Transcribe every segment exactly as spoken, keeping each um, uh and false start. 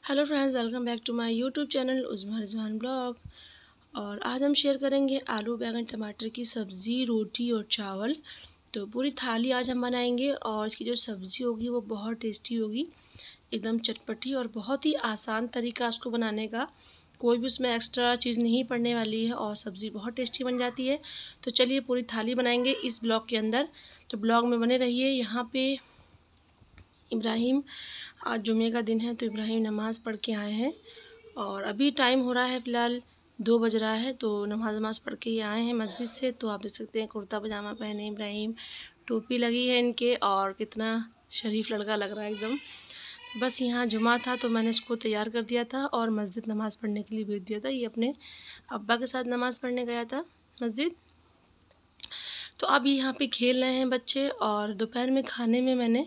Hello friends, welcome back to my YouTube channel Uzma Rizwan vlog. और आज हम शेयर करेंगे आलू बैंगन टमाटर की सब्ज़ी, रोटी और चावल। तो पूरी थाली आज हम बनाएंगे और इसकी जो सब्ज़ी होगी वो बहुत टेस्टी होगी, एकदम चटपटी और बहुत ही आसान तरीका उसको बनाने का। कोई भी उसमें एक्स्ट्रा चीज़ नहीं पड़ने वाली है और सब्ज़ी बहुत टेस्टी बन जाती है। तो चलिए पूरी थाली बनाएंगे इस ब्लॉग के अंदर, तो ब्लॉग में बने रहिए। यहाँ पे इब्राहिम, आज जुमे का दिन है तो इब्राहिम नमाज़ पढ़ के आए हैं और अभी टाइम हो रहा है फ़िलहाल दो बज रहा है, तो नमाज नमाज़ पढ़ के ही आए हैं मस्जिद से। तो आप देख सकते हैं कुर्ता पजामा पहने इब्राहिम, टोपी लगी है इनके और कितना शरीफ लड़का लग रहा है एकदम। बस यहाँ जुमा था तो मैंने इसको तैयार कर दिया था और मस्जिद नमाज़ पढ़ने के लिए भेज दिया था। ये अपने अब्बा के साथ नमाज़ पढ़ने गया था मस्जिद। तो अब यहाँ पे खेल रहे हैं बच्चे। और दोपहर में खाने में मैंने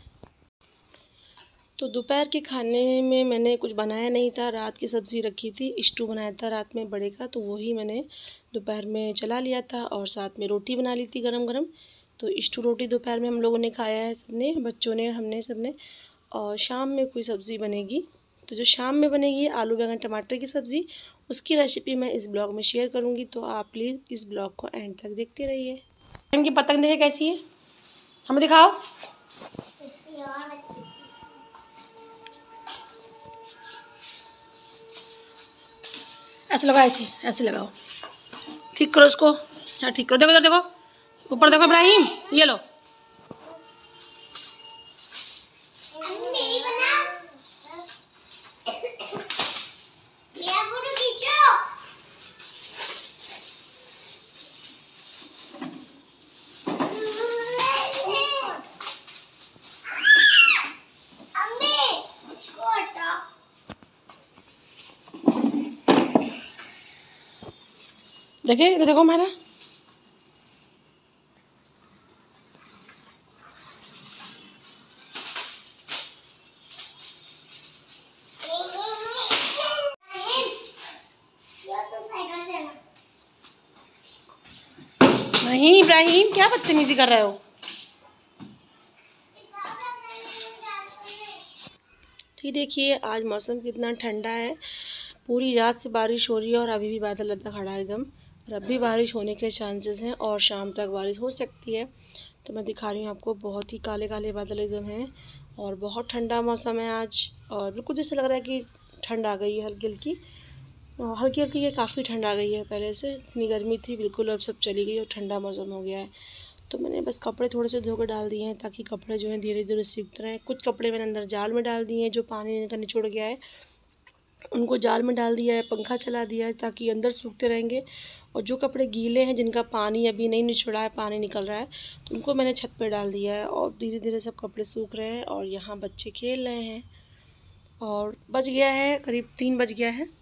तो दोपहर के खाने में मैंने कुछ बनाया नहीं था, रात की सब्ज़ी रखी थी, स्टू बनाया था रात में बड़े का, तो वही मैंने दोपहर में चला लिया था और साथ में रोटी बना ली थी गरम गरम। तो स्टू रोटी दोपहर में हम लोगों ने खाया है, सबने, बच्चों ने, हमने, सबने। और शाम में कोई सब्ज़ी बनेगी, तो जो शाम में बनेगी आलू बैंगन टमाटर की सब्ज़ी, उसकी रेसिपी मैं इस ब्लॉग में शेयर करूँगी। तो आप प्लीज़ इस ब्लॉग को एंड तक देखते रहिए। इनकी पतंग देखे कैसी है, हमें दिखाओ। ऐसे लगाओ, ऐसे ऐसे लगाओ, ठीक करो उसको। हाँ ठीक करो, देखो इधर देखो, ऊपर देखो इब्राहिम, ये लो। देखिए इधर देखो हमारा, नहीं इब्राहिम क्या बदतमीजी कर रहे हो। तो ये देखिए आज मौसम कितना ठंडा है, पूरी रात से बारिश हो रही है और अभी भी बादल लगा खड़ा है एकदम, और अभी बारिश होने के चांसेस हैं और शाम तक बारिश हो सकती है। तो मैं दिखा रही हूँ आपको, बहुत ही काले काले बादल एकदम हैं और बहुत ठंडा मौसम है आज। और बिल्कुल जैसे लग रहा है कि ठंड आ गई है हल्की हल्की, और हल्की हल्की ये काफ़ी ठंड आ गई है। पहले से इतनी गर्मी थी बिल्कुल, अब सब चली गई और ठंडा मौसम हो गया है। तो मैंने बस कपड़े थोड़े से धो कर डाल दिए हैं ताकि कपड़े जो हैं धीरे धीरे सूखते रहें। कुछ कपड़े मैंने अंदर जाल में डाल दिए हैं, जो पानी इनका निचोड़ गया है उनको जाल में डाल दिया है, पंखा चला दिया है ताकि अंदर सूखते रहेंगे। और जो कपड़े गीले हैं जिनका पानी अभी नहीं निचोड़ा है, पानी निकल रहा है, तो उनको मैंने छत पर डाल दिया है और धीरे धीरे सब कपड़े सूख रहे हैं। और यहाँ बच्चे खेल रहे हैं और बज गया है करीब तीन बज गया है।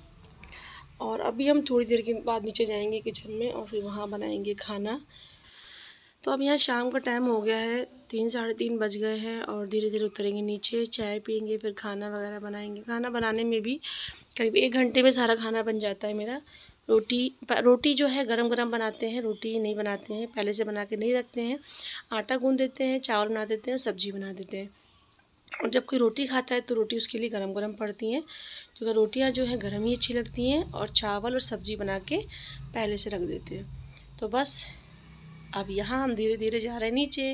और अभी हम थोड़ी देर के बाद नीचे जाएंगे किचन में और फिर वहाँ बनाएंगे खाना। तो अब यहाँ शाम का टाइम हो गया है, तीन साढ़े तीन बज गए हैं और धीरे धीरे उतरेंगे नीचे, चाय पियेंगे, फिर खाना वगैरह बनाएंगे। खाना बनाने में भी करीब एक घंटे में सारा खाना बन जाता है मेरा। रोटी रोटी जो है गरम गरम बनाते हैं, रोटी नहीं बनाते हैं, पहले से बना के नहीं रखते हैं। आटा गूँध देते हैं, चावल बना देते हैं, सब्ज़ी बना देते हैं। और जब कोई रोटी खाता है तो रोटी उसके लिए गरम गरम पड़ती हैं, क्योंकि रोटियां जो है गरम ही अच्छी लगती हैं। और चावल और सब्ज़ी बना के पहले से रख देते हैं। तो बस अब यहाँ हम धीरे धीरे जा रहे हैं नीचे।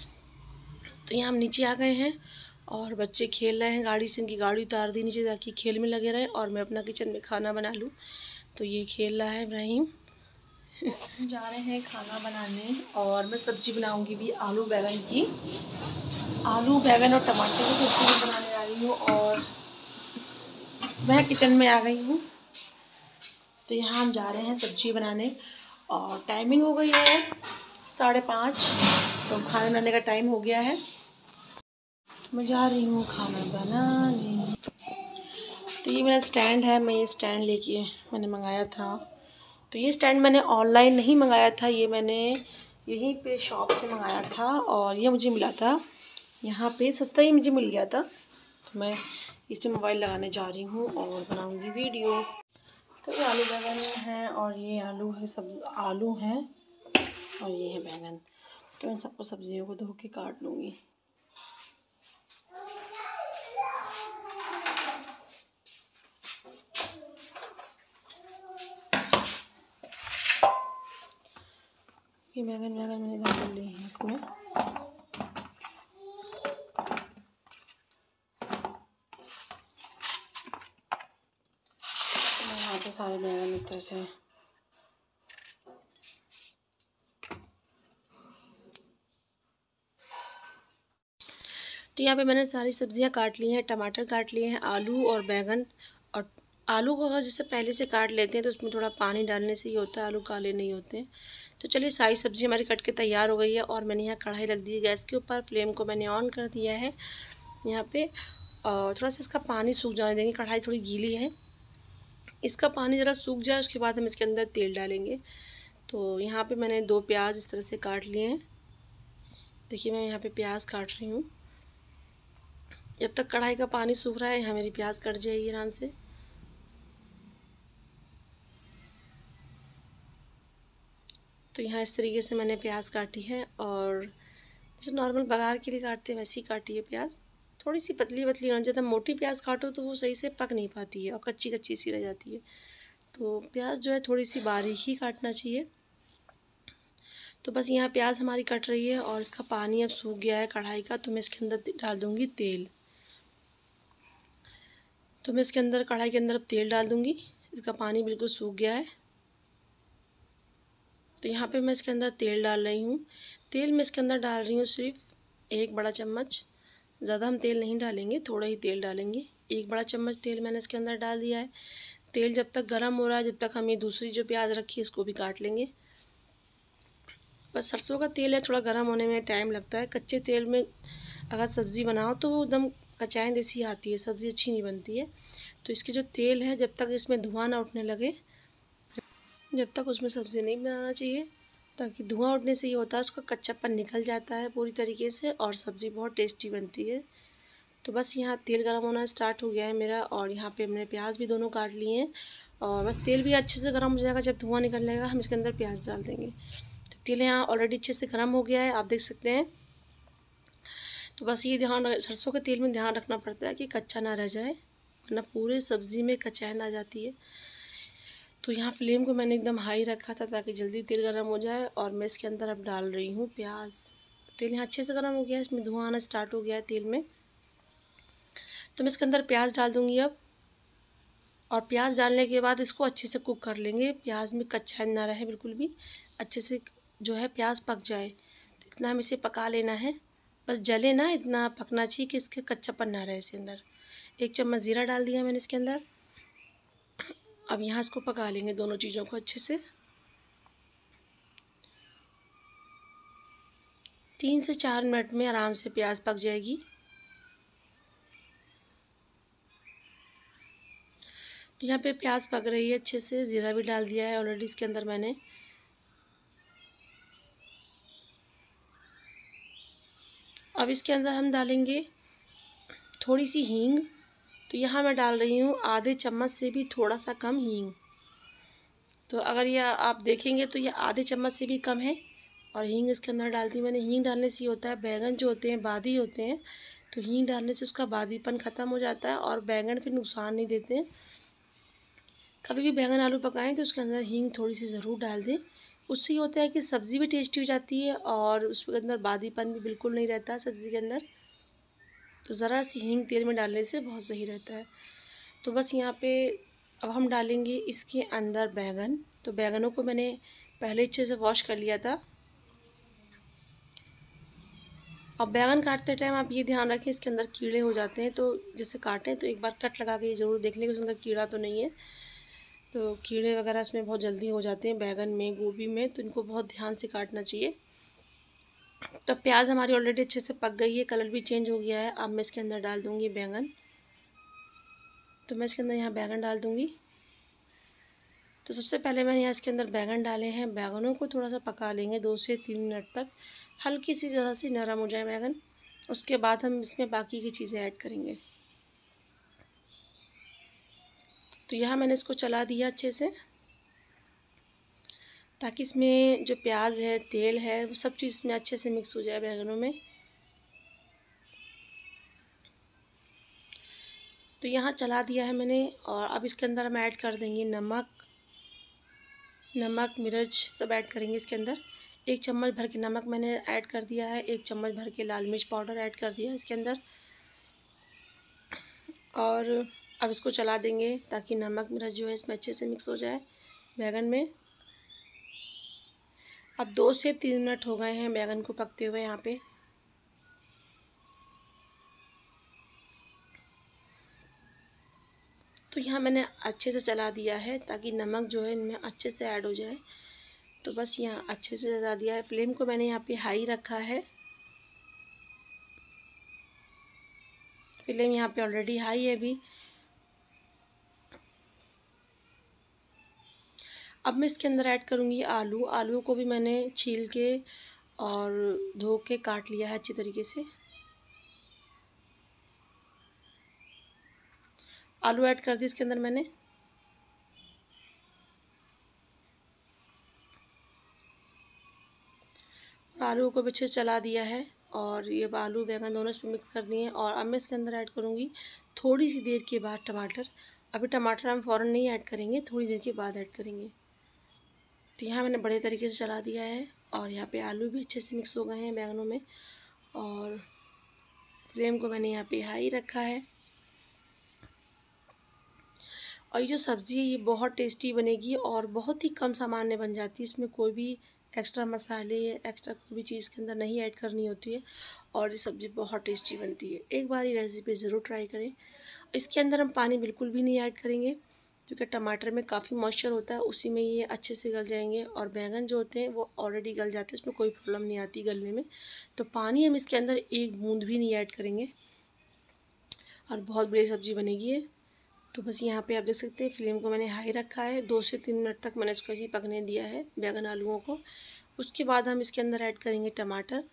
तो यहाँ हम नीचे आ गए हैं और बच्चे खेल रहे हैं गाड़ी से, इनकी गाड़ी उतार दी नीचे ताकि खेल में लगे रहें और मैं अपना किचन में खाना बना लूँ। तो ये खेल रहा है इब्राहिम। जा रहे हैं खाना बनाने और मैं सब्ज़ी बनाऊँगी भी आलू बैंगन की, आलू बैंगन और टमाटर की सब्ज़ी बनाने जा रही हूँ। और मैं किचन में आ गई हूँ। तो यहाँ हम जा रहे हैं सब्ज़ी बनाने और टाइमिंग हो गई है साढ़े पाँच, तो खाना बनाने का टाइम हो गया है। मैं जा रही हूँ खाना बनाने। तो ये मेरा स्टैंड है, मैं ये स्टैंड लेके मैंने मंगाया था। तो ये स्टैंड मैंने ऑनलाइन नहीं मंगाया था, ये मैंने यहीं पे शॉप से मंगाया था और ये मुझे मिला था यहाँ पे, सस्ता ही मुझे मिल गया था। तो मैं इस पर मोबाइल लगाने जा रही हूँ और बनाऊँगी वीडियो। तो ये आलू बैंगन हैं और ये आलू है, सब आलू हैं और ये है बैंगन। तो इन सबको सब्जियों को धो के काट लूँगी। कि बैंगन बैंगन मैंने डाल ली है इसमें। यहाँ पे सारे बैंगन इस तरह से तो यहाँ पे मैंने सारी सब्जियां काट ली हैं। टमाटर काट लिए हैं, आलू और बैंगन। और आलू को अगर जैसे पहले से काट लेते हैं तो उसमें थोड़ा पानी डालने से ही होता है, आलू काले नहीं होते हैं। तो चलिए सारी सब्ज़ी हमारी कट के तैयार हो गई है और मैंने यहाँ कढ़ाई रख दी है गैस के ऊपर। फ्लेम को मैंने ऑन कर दिया है यहाँ पे। और थोड़ा सा इसका पानी सूख जाने देंगे, कढ़ाई थोड़ी गीली है। इसका पानी ज़रा सूख जाए उसके बाद हम इसके अंदर तेल डालेंगे। तो यहाँ पे मैंने दो प्याज इस तरह से काट लिए हैं। देखिए मैं यहाँ पे प्याज काट रही हूँ। जब तक कढ़ाई का पानी सूख रहा है यहाँ मेरी प्याज कट जाएगी आराम से। तो यहाँ इस तरीके से मैंने प्याज काटी है और जैसे नॉर्मल बघार के लिए काटते हैं वैसे ही काटी है प्याज। थोड़ी सी पतली पतली होनी चाहिए, मोटी प्याज काटो तो वो सही से पक नहीं पाती है और कच्ची कच्ची सी रह जाती है। तो प्याज जो है थोड़ी सी बारीक ही काटना चाहिए। तो बस यहाँ प्याज हमारी कट रही है और इसका पानी अब सूख गया है कढ़ाई का। तो मैं इसके अंदर डाल दूँगी तेल। तो मैं इसके अंदर कढ़ाई के अंदर अब तेल डाल दूँगी। इसका पानी बिल्कुल सूख गया है। तो यहाँ पे मैं इसके अंदर तेल डाल रही हूँ। तेल मैं इसके अंदर डाल रही हूँ सिर्फ एक बड़ा चम्मच। ज़्यादा हम तेल नहीं डालेंगे, थोड़ा ही तेल डालेंगे। एक बड़ा चम्मच तेल मैंने इसके अंदर डाल दिया है। तेल जब तक गर्म हो रहा है जब तक हम ये दूसरी जो प्याज रखी है इसको भी काट लेंगे। बस सरसों का तेल है, थोड़ा गर्म होने में टाइम लगता है। कच्चे तेल में अगर सब्ज़ी बनाओ तो वो एकदम कचाई जैसी आती है, सब्ज़ी अच्छी नहीं बनती है। तो इसकी जो तेल है जब तक इसमें धुआं ना उठने लगे जब तक उसमें सब्ज़ी नहीं बनाना चाहिए, ताकि धुआं उठने से ये होता है उसका कच्चापन निकल जाता है पूरी तरीके से और सब्ज़ी बहुत टेस्टी बनती है। तो बस यहाँ तेल गर्म होना स्टार्ट हो गया है मेरा और यहाँ पे मैंने प्याज भी दोनों काट लिए हैं। और बस तेल भी अच्छे से गर्म हो जाएगा, जब धुआं निकल लगेगा हम इसके अंदर प्याज डाल देंगे। तो तेल यहाँ ऑलरेडी अच्छे से गर्म हो गया है, आप देख सकते हैं। तो बस ये ध्यान, सरसों के तेल में ध्यान रखना पड़ता है कि कच्चा ना रह जाए, वरना पूरे सब्ज़ी में कचान आ जाती है। तो यहाँ फ्लेम को मैंने एकदम हाई रखा था ताकि जल्दी तेल गर्म हो जाए। और मैं इसके अंदर अब डाल रही हूँ प्याज। तेल यहाँ अच्छे से गर्म हो गया है, इसमें धुआं आना स्टार्ट हो गया है तेल में। तो मैं इसके अंदर प्याज डाल दूँगी अब। और प्याज डालने के बाद इसको अच्छे से कुक कर लेंगे। प्याज में कच्चा ना रहे, बिल्कुल भी अच्छे से जो है प्याज पक जाए। तो इतना हम इसे पका लेना है, बस जले ना, इतना पकना चाहिए कि इसके कच्चापन ना रहे इसके अंदर। एक चम्मच ज़ीरा डाल दिया मैंने इसके अंदर। अब यहाँ इसको पका लेंगे दोनों चीज़ों को अच्छे से। तीन से चार मिनट में आराम से प्याज पक जाएगी। तो यहाँ पे प्याज पक रही है अच्छे से, ज़ीरा भी डाल दिया है ऑलरेडी इसके अंदर मैंने। अब इसके अंदर हम डालेंगे थोड़ी सी हींग। तो यहाँ मैं डाल रही हूँ आधे चम्मच से भी थोड़ा सा कम हींग। तो अगर यह आप देखेंगे तो यह आधे चम्मच से भी कम है। और हींग इसके अंदर डाल दी मैंने। हींग डालने से ये होता है, बैंगन जो होते हैं बादी होते हैं, तो हींग डालने से उसका बादीपन ख़त्म हो जाता है और बैंगन फिर नुकसान नहीं देते हैं। कभी भी बैंगन आलू पकाएं तो उसके अंदर हींग थोड़ी सी ज़रूर डाल दें। उससे ये होता है कि सब्ज़ी भी टेस्टी हो जाती है और उसके अंदर बादीपन भी बिल्कुल नहीं रहता सब्ज़ी के अंदर। तो ज़रा सी हींग तेल में डालने से बहुत सही रहता है। तो बस यहाँ पे अब हम डालेंगे इसके अंदर बैंगन। तो बैंगनों को मैंने पहले अच्छे से वॉश कर लिया था। अब बैंगन काटते टाइम आप ये ध्यान रखें इसके अंदर कीड़े हो जाते हैं, तो जैसे काटें तो एक बार कट लगा के ज़रूर देख लें कि उसके अंदर कीड़ा तो नहीं है। तो कीड़े वगैरह इसमें बहुत जल्दी हो जाते हैं बैंगन में, गोभी में, तो इनको बहुत ध्यान से काटना चाहिए। तो प्याज हमारी ऑलरेडी अच्छे से पक गई है, कलर भी चेंज हो गया है। अब मैं इसके अंदर डाल दूँगी बैंगन। तो मैं इसके अंदर यहाँ बैंगन डाल दूँगी। तो सबसे पहले मैंने यहाँ इसके अंदर बैंगन डाले हैं। बैंगनों को थोड़ा सा पका लेंगे दो से तीन मिनट तक, हल्की सी ज़रा सी नरम हो जाए बैंगन। उसके बाद हम इसमें बाकी की चीज़ें ऐड करेंगे। तो यहाँ मैंने इसको चला दिया अच्छे से, ताकि इसमें जो प्याज है, तेल है, वो सब चीज़ इसमें अच्छे से मिक्स हो जाए बैंगनों में। तो यहाँ चला दिया है मैंने। और अब इसके अंदर हम ऐड कर देंगे नमक। नमक मिर्च सब ऐड करेंगे इसके अंदर। एक चम्मच भर के नमक मैंने ऐड कर दिया है, एक चम्मच भर के लाल मिर्च पाउडर ऐड कर दिया है इसके अंदर। और अब इसको चला देंगे ताकि नमक मेरा जो है इसमें अच्छे से मिक्स हो जाए बैंगन में। अब दो से तीन मिनट हो गए हैं बैंगन को पकते हुए यहाँ पे। तो यहाँ मैंने अच्छे से चला दिया है ताकि नमक जो है इनमें अच्छे से ऐड हो जाए। तो बस यहाँ अच्छे से चला दिया है। फ्लेम को मैंने यहाँ पे हाई रखा है। फ्लेम यहाँ पे ऑलरेडी हाई है अभी। अब मैं इसके अंदर ऐड करूँगी आलू। आलू को भी मैंने छील के और धो के काट लिया है अच्छी तरीके से। आलू ऐड कर दी इसके अंदर मैंने। आलू को भी अच्छे से चला दिया है और ये आलू बैंगन दोनों इसमें मिक्स कर दिए हैं। और अब मैं इसके अंदर ऐड करूँगी थोड़ी सी देर के बाद टमाटर। अभी टमाटर हम फ़ौरन नहीं ऐड करेंगे, थोड़ी देर के बाद ऐड करेंगे। तो यहाँ मैंने बड़े तरीके से चला दिया है और यहाँ पे आलू भी अच्छे से मिक्स हो गए हैं बैंगनों में। और फ्लेम को मैंने यहाँ पे हाई रखा है। और ये जो सब्ज़ी है ये बहुत टेस्टी बनेगी और बहुत ही कम सामान में बन जाती है। इसमें कोई भी एक्स्ट्रा मसाले एक्स्ट्रा कोई भी चीज़ के अंदर नहीं ऐड करनी होती है और ये सब्ज़ी बहुत टेस्टी बनती है। एक बार ये रेसिपी ज़रूर ट्राई करें। इसके अंदर हम पानी बिल्कुल भी नहीं ऐड करेंगे क्योंकि टमाटर में काफ़ी मॉइस्चर होता है, उसी में ये अच्छे से गल जाएंगे। और बैंगन जो होते हैं वो ऑलरेडी गल जाते हैं, उसमें कोई प्रॉब्लम नहीं आती गलने में। तो पानी हम इसके अंदर एक बूंद भी नहीं ऐड करेंगे और बहुत बड़ी सब्ज़ी बनेगी ये। तो बस यहाँ पे आप देख सकते हैं फ्लेम को मैंने हाई रखा है। दो से तीन मिनट तक मैंने इसको ऐसे ही पकने दिया है बैंगन आलूओं को। उसके बाद हम इसके अंदर ऐड करेंगे टमाटर।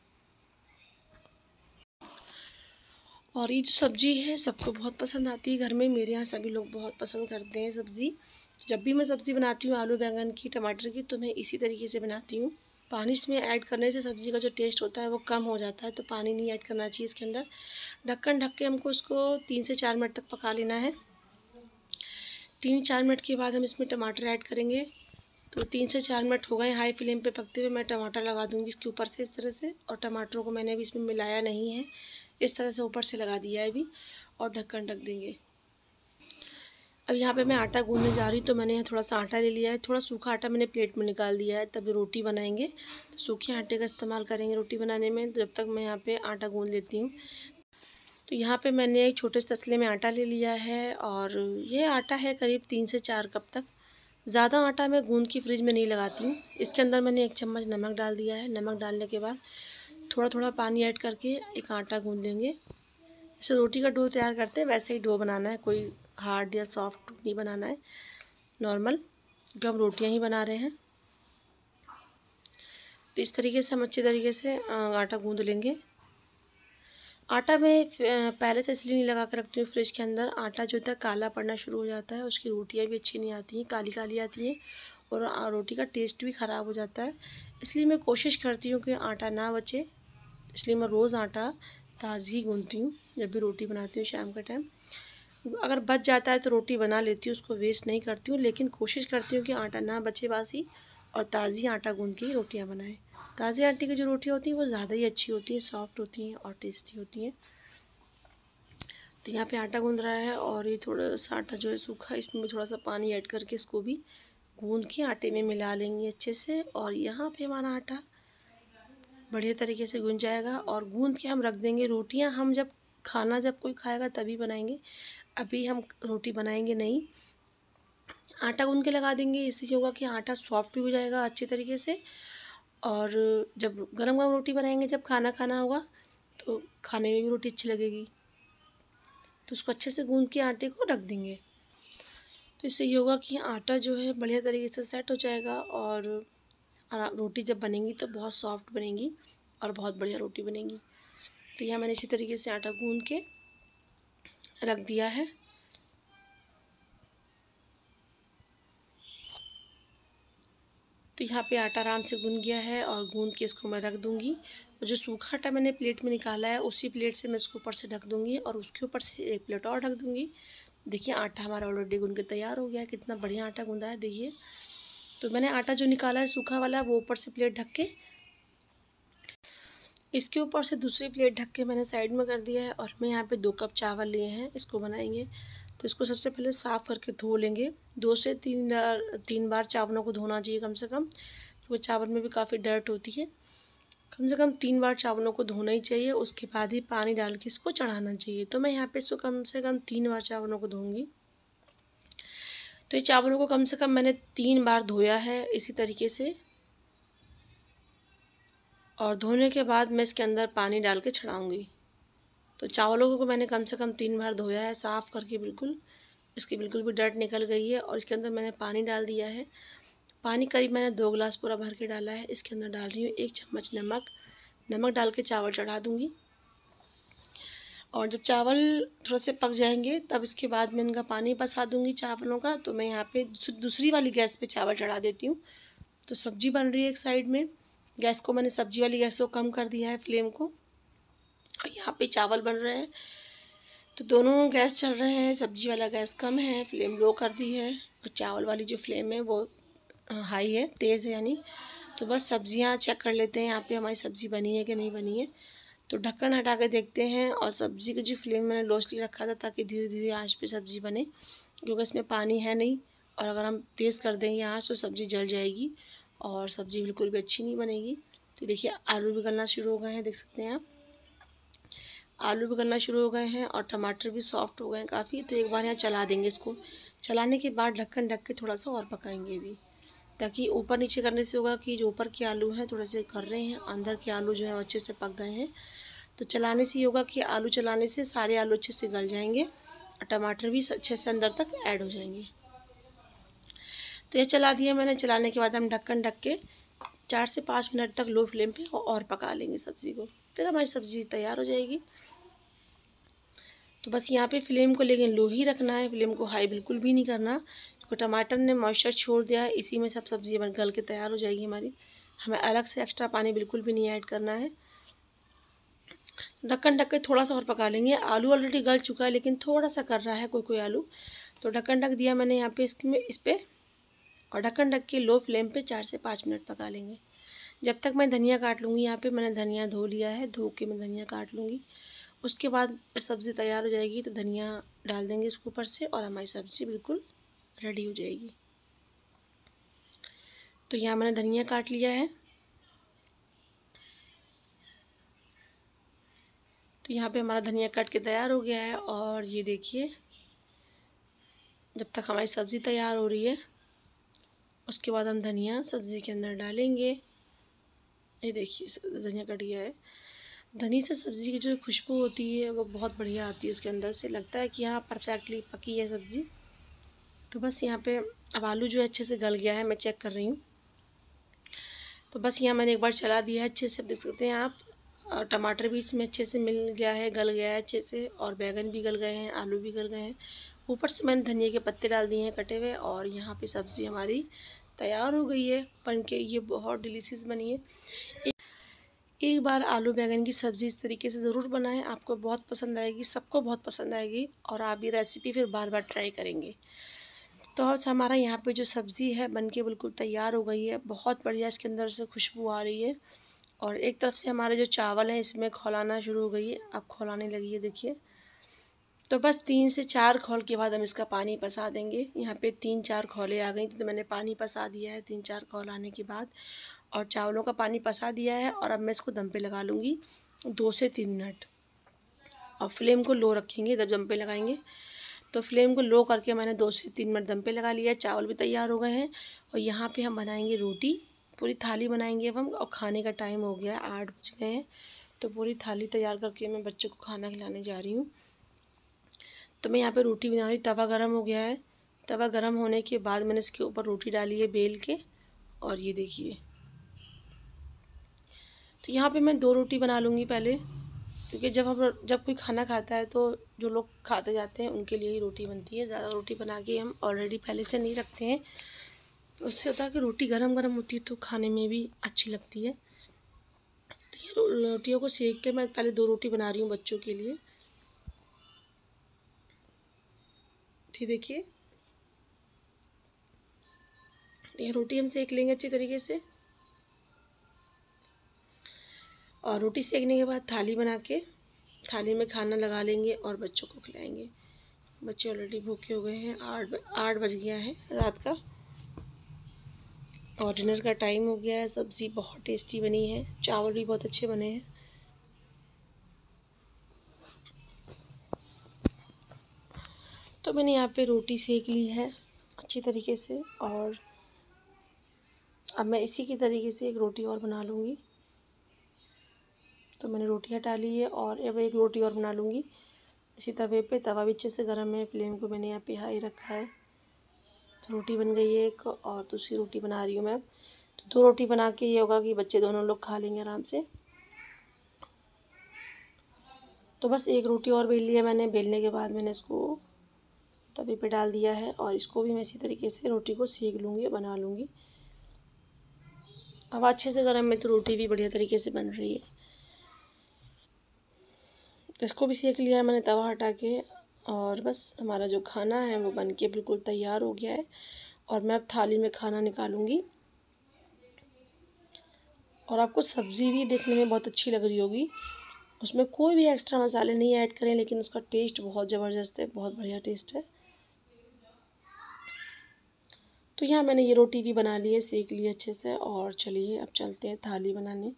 और ये जो सब्ज़ी है सबको बहुत पसंद आती है घर में। मेरे यहाँ सभी लोग बहुत पसंद करते हैं सब्ज़ी। जब भी मैं सब्ज़ी बनाती हूँ आलू बैंगन की टमाटर की तो मैं इसी तरीके से बनाती हूँ। पानी इसमें ऐड करने से सब्ज़ी का जो टेस्ट होता है वो कम हो जाता है, तो पानी नहीं ऐड करना चाहिए इसके अंदर। ढक्कन ढक के हमको इसको तीन से चार मिनट तक पका लेना है। तीन चार मिनट के बाद हम इसमें टमाटर ऐड करेंगे। तो तीन से चार मिनट हो गए हाई फ्लेम पे पकते हुए। मैं टमाटर लगा दूंगी इसके ऊपर से इस तरह से। और टमाटरों को मैंने अभी इसमें मिलाया नहीं है, इस तरह से ऊपर से लगा दिया है अभी और ढक्कन ढक देंगे। अब यहाँ पे मैं आटा गूंदने जा रही हूँ। तो मैंने यहाँ थोड़ा सा आटा ले लिया है, थोड़ा सूखा आटा मैंने प्लेट में निकाल दिया है। तभी रोटी बनाएंगे तो सूखे आटे का इस्तेमाल करेंगे रोटी बनाने में। जब तक मैं यहाँ पे आटा गूंद लेती हूँ। तो यहाँ पे मैंने एक छोटे से तसले में आटा ले लिया है और ये आटा है करीब तीन से चार कप तक। ज़्यादा आटा मैं गूंद की फ्रिज में नहीं लगाती हूँ। इसके अंदर मैंने एक चम्मच नमक डाल दिया है। नमक डालने के बाद थोड़ा थोड़ा पानी ऐड करके एक आटा गूंद लेंगे। जैसे रोटी का डो तैयार करते हैं वैसे ही डो बनाना है, कोई हार्ड या सॉफ्ट नहीं बनाना है, नॉर्मल, क्योंकि हम रोटियाँ ही बना रहे हैं। तो इस तरीके से हम अच्छे तरीके से आटा गूंद लेंगे। आटा मैं पहले से इसलिए नहीं लगा कर रखती हूँ फ्रिज के अंदर। आटा जो होता है काला पड़ना शुरू हो जाता है, उसकी रोटियाँ भी अच्छी नहीं आती हैं, काली काली आती हैं और रोटी का टेस्ट भी ख़राब हो जाता है। इसलिए मैं कोशिश करती हूँ कि आटा ना बचे, इसलिए मैं रोज़ आटा ताज़ी गूंदती हूँ जब भी रोटी बनाती हूँ शाम के टाइम। अगर बच जाता है तो रोटी बना लेती हूँ, उसको वेस्ट नहीं करती हूँ, लेकिन कोशिश करती हूँ कि आटा ना बचे बासी और ताज़ी आटा गूंद के रोटियाँ बनाएं। ताज़ी आटे की जो रोटियाँ होती हैं वो ज़्यादा ही अच्छी होती हैं, सॉफ्ट होती हैं और टेस्टी होती हैं। तो यहाँ पे आटा गूंद रहा है और ये थोड़ा सा आटा जो है सूखा, इसमें भी थोड़ा सा पानी ऐड करके इसको भी गूंद के आटे में मिला लेंगे अच्छे से। और यहाँ पे हमारा आटा बढ़िया तरीके से गूंद जाएगा और गूंद के हम रख देंगे। रोटियाँ हम जब खाना जब कोई खाएगा तभी बनाएंगे, अभी हम रोटी बनाएंगे नहीं। आटा गूंद के लगा देंगे, इससे होगा कि आटा सॉफ्ट भी हो जाएगा अच्छे तरीके से। और जब गरम गरम रोटी बनाएंगे, जब खाना खाना होगा तो खाने में भी रोटी अच्छी लगेगी। तो उसको अच्छे से गूंद के आटे को रख देंगे। तो इससे ये होगा कि आटा जो है बढ़िया तरीके से सेट हो जाएगा और रोटी जब बनेंगी तो बहुत सॉफ्ट बनेगी और बहुत बढ़िया रोटी बनेगी। तो यहाँ मैंने इसी तरीके से आटा गूंद के रख दिया है। तो यहाँ पे आटा आराम से गूंद गया है और गूंद के इसको मैं रख दूँगी। और जो सूखा आटा मैंने प्लेट में निकाला है उसी प्लेट से मैं इसको ऊपर से ढक दूँगी और उसके ऊपर से एक प्लेट और ढक दूँगी। देखिए आटा हमारा ऑलरेडी गूंद के तैयार हो गया है, कितना बढ़िया आटा गूंदा है देखिए। तो मैंने आटा जो निकाला है सूखा वाला वो ऊपर से प्लेट ढक के इसके ऊपर से दूसरी प्लेट ढक के मैंने साइड में कर दिया है और मैं यहाँ पे दो कप चावल लिए हैं, इसको बनाएंगे। तो इसको सबसे पहले साफ़ करके धो लेंगे। दो से तीन बार तीन बार चावलों को धोना चाहिए कम से कम, क्योंकि चावल में भी काफ़ी डर्ट होती है। कम से कम तीन बार चावलों को धोना ही चाहिए, उसके बाद ही पानी डाल के इसको चढ़ाना चाहिए। तो मैं यहाँ पे इसको कम से कम तीन बार चावलों को धोऊंगी। तो ये चावलों को कम से कम मैंने तीन बार धोया है इसी तरीके से, और धोने के बाद मैं इसके अंदर पानी डाल के छड़ाऊँगी। तो चावलों को मैंने कम से कम तीन बार धोया है साफ़ करके, बिल्कुल इसकी बिल्कुल भी डर्ट निकल गई है। और इसके अंदर मैंने पानी डाल दिया है। पानी करीब मैंने दो गिलास पूरा भर के डाला है। इसके अंदर डाल रही हूँ एक चम्मच नमक। नमक डाल के चावल चढ़ा दूँगी, और जब चावल थोड़ा से पक जाएंगे तब इसके बाद मैं इनका पानी पसा दूँगी चावलों का। तो मैं यहाँ पे दूसरी वाली गैस पे चावल चढ़ा देती हूँ। तो सब्ज़ी बन रही है एक साइड में, गैस को मैंने सब्ज़ी वाली गैस को कम कर दिया है फ्लेम को, और यहाँ पे चावल बन रहे हैं। तो दोनों गैस चल रहे हैं, सब्ज़ी वाला गैस कम है, फ्लेम लो कर दी है, और चावल वाली जो फ्लेम है वो हाई है, तेज़ है यानी। तो बस सब्ज़ियाँ चेक कर लेते हैं यहाँ पे हमारी सब्ज़ी बनी है कि नहीं बनी है। तो ढक्कन हटा के देखते हैं, और सब्ज़ी का जो फ्लेम मैंने लोस्टली रखा था ताकि धीरे धीरे आंच पे सब्ज़ी बने, क्योंकि इसमें पानी है नहीं, और अगर हम तेज़ कर देंगे आंच तो सब्ज़ी जल जाएगी और सब्ज़ी बिल्कुल भी अच्छी नहीं बनेगी। तो देखिए आलू भी गलना शुरू हो गए हैं, देख सकते हैं आप, आलू भी गलना शुरू हो गए हैं और टमाटर भी सॉफ्ट हो गए हैं काफ़ी। तो एक बार यहाँ चला देंगे इसको। चलाने के बाद ढक्कन ढक के थोड़ा सा और पकाएंगे भी, ताकि ऊपर नीचे करने से होगा कि जो ऊपर के आलू हैं थोड़े से कर रहे हैं, अंदर के आलू जो है अच्छे से पक गए हैं। तो चलाने से होगा कि आलू चलाने से सारे आलू अच्छे से गल जाएंगे और टमाटर भी अच्छे से अंदर तक ऐड हो जाएंगे। तो ये चला दिया मैंने। चलाने के बाद हम ढक्कन ढक के चार से पाँच मिनट तक लो फ्लेम पे और पका लेंगे सब्ज़ी को, फिर हमारी सब्ज़ी तैयार हो जाएगी। तो बस यहाँ पे फ्लेम को लेकिन लो ही रखना है, फ्लेम को हाई बिल्कुल भी नहीं करना, क्योंकि टमाटर ने मॉइस्चर छोड़ दिया है, इसी में सब सब्ज़ी बन गल के तैयार हो जाएगी हमारी। हमें अलग से एक्स्ट्रा पानी बिल्कुल भी नहीं ऐड करना है। ढक्कन ढक के थोड़ा सा और पका लेंगे। आलू ऑलरेडी गल चुका है, लेकिन थोड़ा सा कर रहा है कोई कोई आलू। तो ढक्कन ढक दिया मैंने यहाँ पे इसमें इस पर, और ढक्कन ढक के लो फ्लेम पे चार से पाँच मिनट पका लेंगे, जब तक मैं धनिया काट लूँगी। यहाँ पे मैंने धनिया धो लिया है, धो के मैं धनिया काट लूँगी। उसके बाद सब्ज़ी तैयार हो जाएगी तो धनिया डाल देंगे इसके ऊपर से, और हमारी सब्ज़ी बिल्कुल रेडी हो जाएगी। तो यहाँ मैंने धनिया काट लिया है। तो यहाँ पे हमारा धनिया काट के तैयार हो गया है, और ये देखिए जब तक हमारी सब्ज़ी तैयार हो रही है उसके बाद हम धनिया सब्ज़ी के अंदर डालेंगे। ये देखिए धनिया कट गया है। धनी से सब्ज़ी की जो खुशबू होती है वो बहुत बढ़िया आती है, उसके अंदर से लगता है कि यहाँ परफेक्टली पकी है सब्ज़ी। तो बस यहाँ पे अब आलू जो है अच्छे से गल गया है, मैं चेक कर रही हूँ। तो बस यहाँ मैंने एक बार चला दिया है अच्छे से, देख सकते हैं आप। और टमाटर भी इसमें अच्छे से मिल गया है, गल गया है अच्छे से, और बैंगन भी गल गए हैं, आलू भी गल गए हैं। ऊपर से मैंने धनिया के पत्ते डाल दिए हैं कटे हुए, और यहाँ पे सब्ज़ी हमारी तैयार हो गई है बन के। ये बहुत डिलीशियस बनी है। एक बार आलू बैंगन की सब्ज़ी इस तरीके से ज़रूर बनाएं, आपको बहुत पसंद आएगी, सबको बहुत पसंद आएगी, और आप ये रेसिपी फिर बार बार ट्राई करेंगे। तो हमारा यहाँ पे जो सब्ज़ी है बनके बिल्कुल तैयार हो गई है, बहुत बढ़िया इसके अंदर से खुशबू आ रही है। और एक तरफ से हमारे जो चावल हैं इसमें खौलाना शुरू हो गई है, अब खौलाने लगी है देखिए। तो बस तीन से चार खौल के बाद हम इसका पानी पसा देंगे। यहाँ पे तीन चार खौलें आ गई तो मैंने पानी पसा दिया है तीन चार खौल आने के बाद, और चावलों का पानी पसा दिया है। और अब मैं इसको दम पे लगा लूँगी दो से तीन मिनट, और फ्लेम को लो रखेंगे जब दम पे लगाएंगे। तो फ्लेम को लो करके मैंने दो से तीन मिनट दम पे लगा लिया है। चावल भी तैयार हो गए हैं, और यहाँ पे हम बनाएंगे रोटी, पूरी थाली बनाएंगे अब हम। और खाने का टाइम हो गया है, आठ बज गए हैं। तो पूरी थाली तैयार करके मैं बच्चों को खाना खिलाने जा रही हूँ। तो मैं यहाँ पे रोटी बना रही हूँ। तवा गरम हो गया है, तवा गरम होने के बाद मैंने इसके ऊपर रोटी डाली है बेल के, और ये देखिए। तो यहाँ पे मैं दो रोटी बना लूँगी पहले, क्योंकि जब हम जब कोई खाना खाता है तो जो लोग खाते जाते हैं उनके लिए ही रोटी बनती है। ज़्यादा रोटी बना के हम ऑलरेडी पहले से नहीं रखते हैं, तो उससे होता है कि रोटी गरम गरम होती है तो खाने में भी अच्छी लगती है। तो ये रोटियों को सेक के मैं पहले दो रोटी बना रही हूँ बच्चों के लिए। ठीक देखिए, ये रोटी हम सेक लेंगे अच्छी तरीके से। और रोटी सेकने के बाद थाली बना के थाली में खाना लगा लेंगे और बच्चों को खिलाएंगे। बच्चे ऑलरेडी भूखे हो गए हैं, आठ आठ बज गया है रात का और डिनर का टाइम हो गया है। सब्ज़ी बहुत टेस्टी बनी है, चावल भी बहुत अच्छे बने हैं। तो मैंने यहाँ पे रोटी सेक ली है अच्छी तरीके से और अब मैं इसी की तरीके से एक रोटी और बना लूँगी। तो मैंने रोटी हटा ली है और अब एक रोटी और बना लूँगी इसी तवे पे। तवा भी अच्छे से गर्म है, फ्लेम को मैंने यहाँ पे हाई रखा है। तो रोटी बन गई है एक और दूसरी रोटी बना रही हूँ मैं। तो दो रोटी बना के ये होगा कि बच्चे दोनों लोग खा लेंगे आराम से। तो बस एक रोटी और बेल लिया मैंने। बेलने के बाद मैंने इसको तवे पे डाल दिया है और इसको भी मैं इसी तरीके से रोटी को सेक लूँगी, बना लूँगी। अब अच्छे से गर्म में तो रोटी भी बढ़िया तरीके से बन रही है। इसको भी सेक लिया मैंने तवा हटा के और बस हमारा जो खाना है वो बन के बिल्कुल तैयार हो गया है। और मैं अब थाली में खाना निकालूंगी। और आपको सब्ज़ी भी देखने में बहुत अच्छी लग रही होगी, उसमें कोई भी एक्स्ट्रा मसाले नहीं ऐड करें, लेकिन उसका टेस्ट बहुत ज़बरदस्त है, बहुत बढ़िया टेस्ट है। तो यहाँ मैंने ये रोटी भी बना ली है, सेक ली अच्छे से। और चलिए अब चलते हैं थाली बनाने।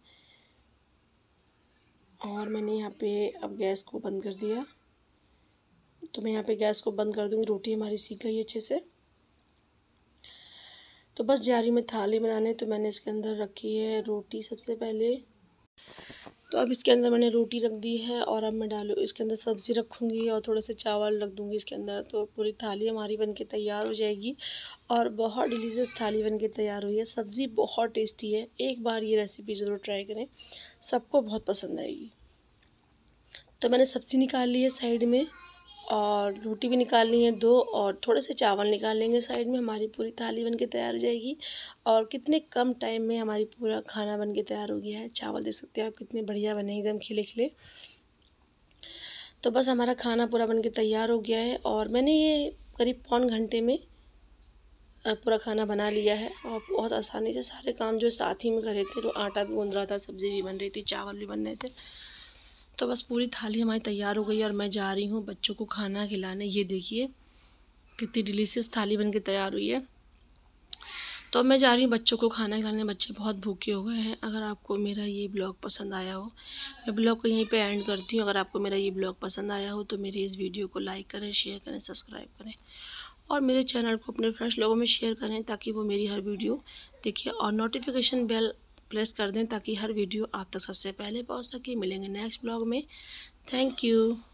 और मैंने यहाँ पे अब गैस को बंद कर दिया। तो मैं यहाँ पे गैस को बंद कर दूँगी। रोटी हमारी सीख गई अच्छे से। तो बस जा रही मैं थाली बनाने। तो मैंने इसके अंदर रखी है रोटी सबसे पहले। तो अब इसके अंदर मैंने रोटी रख दी है और अब मैं डालू इसके अंदर सब्ज़ी रखूँगी और थोड़े से चावल रख दूँगी इसके अंदर। तो पूरी थाली हमारी बनके तैयार हो जाएगी और बहुत डिलीशियस थाली बनके तैयार हुई है। सब्ज़ी बहुत टेस्टी है, एक बार ये रेसिपी ज़रूर ट्राई करें, सबको बहुत पसंद आएगी। तो मैंने सब्ज़ी निकाल ली है साइड में और रोटी भी निकाल ली है दो और थोड़े से चावल निकाल लेंगे साइड में। हमारी पूरी थाली बनके तैयार हो जाएगी और कितने कम टाइम में हमारी पूरा खाना बनके तैयार हो गया है। चावल देख सकते हैं आप कितने बढ़िया बने, एकदम खिले खिले। तो बस हमारा खाना पूरा बनके तैयार हो गया है और मैंने ये करीब पौन घंटे में पूरा खाना बना लिया है और बहुत आसानी से सारे काम जो साथ ही में कर रहे थे। तो आटा भी गूँध रहा था, सब्ज़ी भी बन रही थी, चावल भी बन रहे थे। तो बस पूरी थाली हमारी तैयार हो गई और मैं जा रही हूँ बच्चों को खाना खिलाने। ये देखिए कितनी डिलीशियस थाली बनके तैयार हुई है। तो मैं जा रही हूँ बच्चों को खाना खिलाने। बच्चे बहुत भूखे हो गए हैं। अगर आपको मेरा ये ब्लॉग पसंद आया हो, मैं ब्लॉग को यहीं पे एंड करती हूँ। अगर आपको मेरा ये ब्लॉग पसंद आया हो तो मेरी इस वीडियो को लाइक करें, शेयर करें, सब्सक्राइब करें और मेरे चैनल को अपने फ्रेंड्स लोगों में शेयर करें ताकि वो मेरी हर वीडियो देखें और नोटिफिकेशन बेल प्रेस कर दें ताकि हर वीडियो आप तक सबसे पहले पहुंच सके। मिलेंगे नेक्स्ट ब्लॉग में। Thank you.